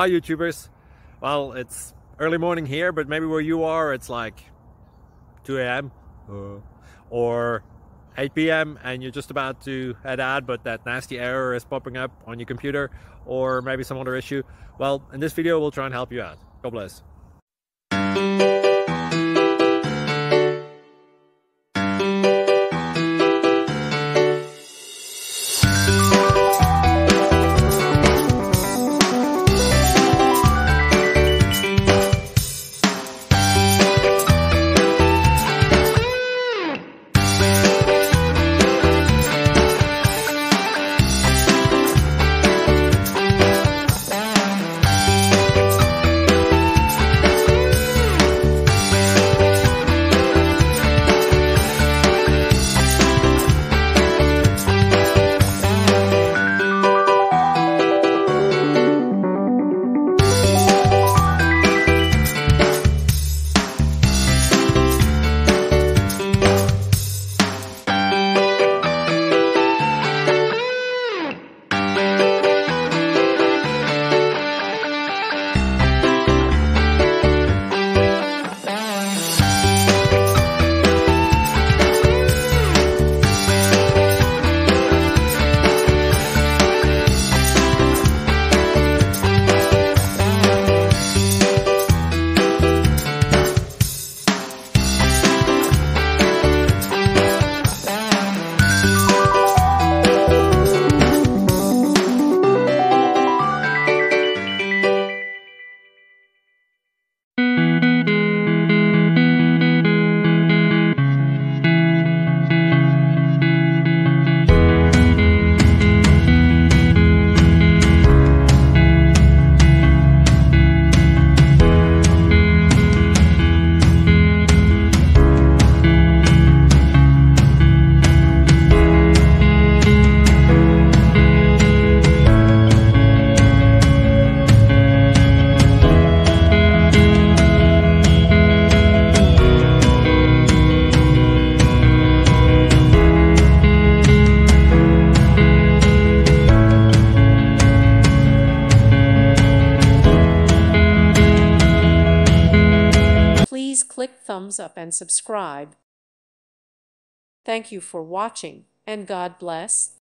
Hi YouTubers. Well, it's early morning here, but maybe where you are it's like 2 a.m. or 8 p.m. and you're just about to head out, but that nasty error is popping up on your computer, or maybe some other issue. Well, in this video we'll try and help you out. God bless. Please click thumbs up and subscribe. Thank you for watching, and God bless.